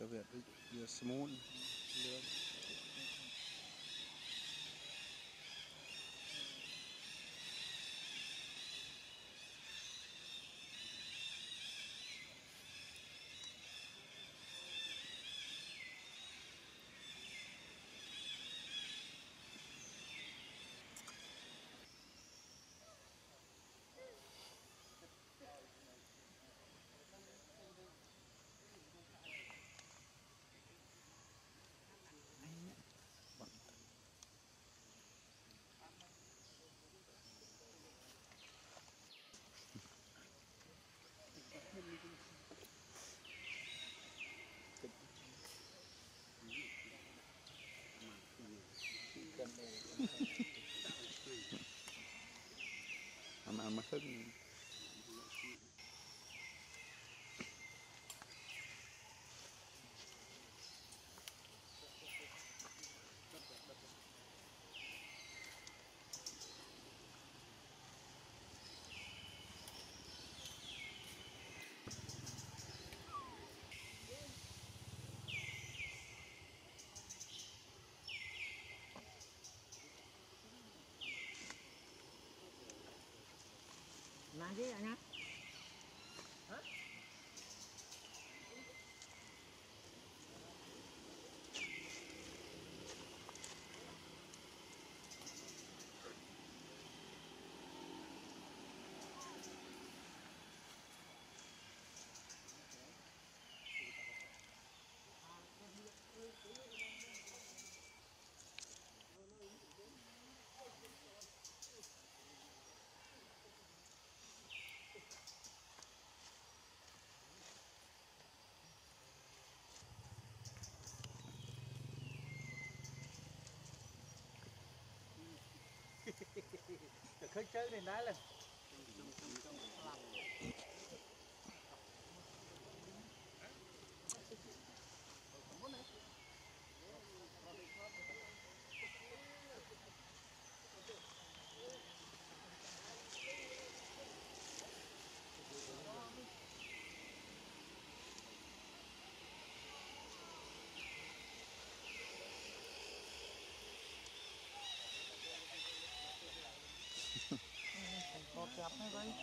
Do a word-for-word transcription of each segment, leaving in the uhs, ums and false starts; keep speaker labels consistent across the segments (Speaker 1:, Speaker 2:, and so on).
Speaker 1: tao Việt vừa smooth lương ăn ăn mà hưng
Speaker 2: làm gì anh nhá? Hả? Khơi chơi này đá lên. Cột chặt hay vậy?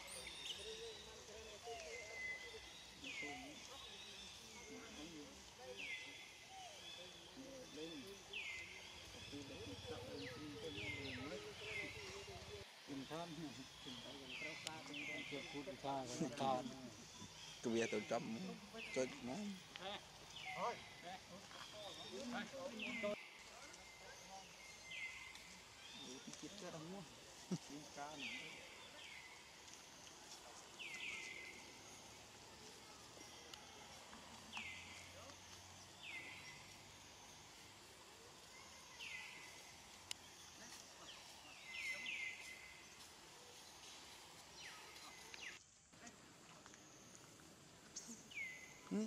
Speaker 2: Kim than, kim than gần trâu xa, kim than chưa phút xa gần than.
Speaker 1: tụi Việt tụi trăm chơi món
Speaker 2: Thôi. Chết cho đồng mua. Kim ca này.
Speaker 1: ừ.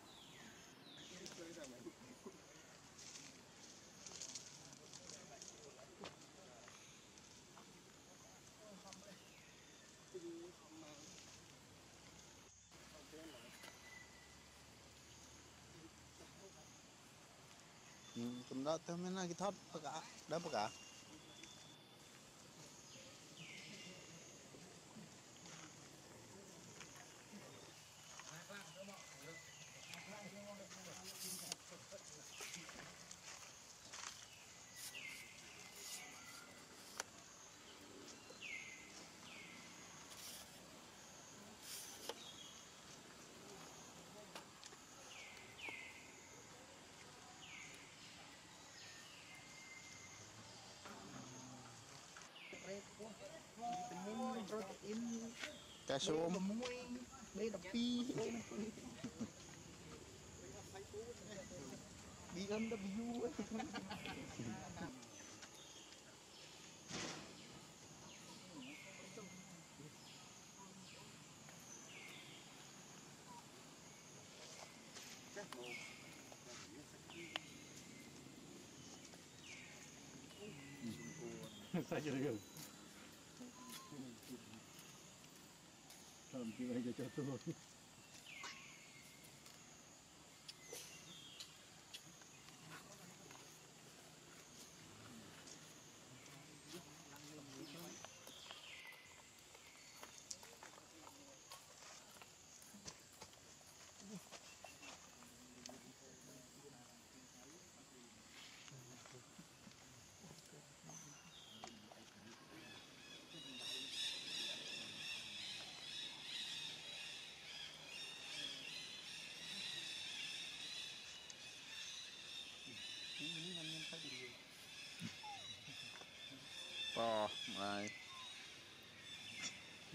Speaker 1: Ừ, cũng đó tôi mới nói cái thoát bác cả đó bác cả
Speaker 2: Vitamin, protein,
Speaker 1: calcium
Speaker 2: B một, B hai, B âm W ấy.
Speaker 3: Sao chưa được? Thầm chưa cho cho tôi.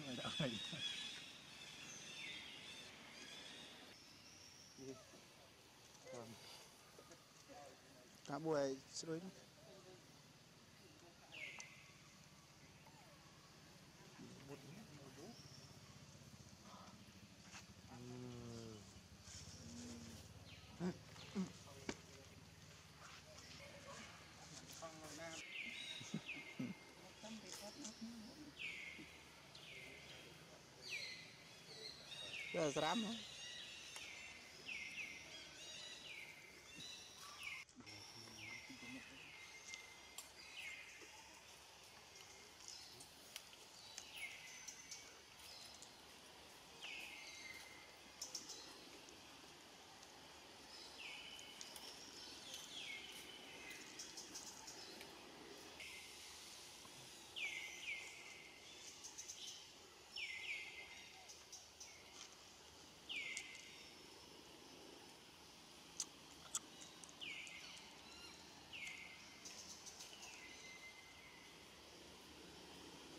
Speaker 1: Cả buổi rồi giờ sắm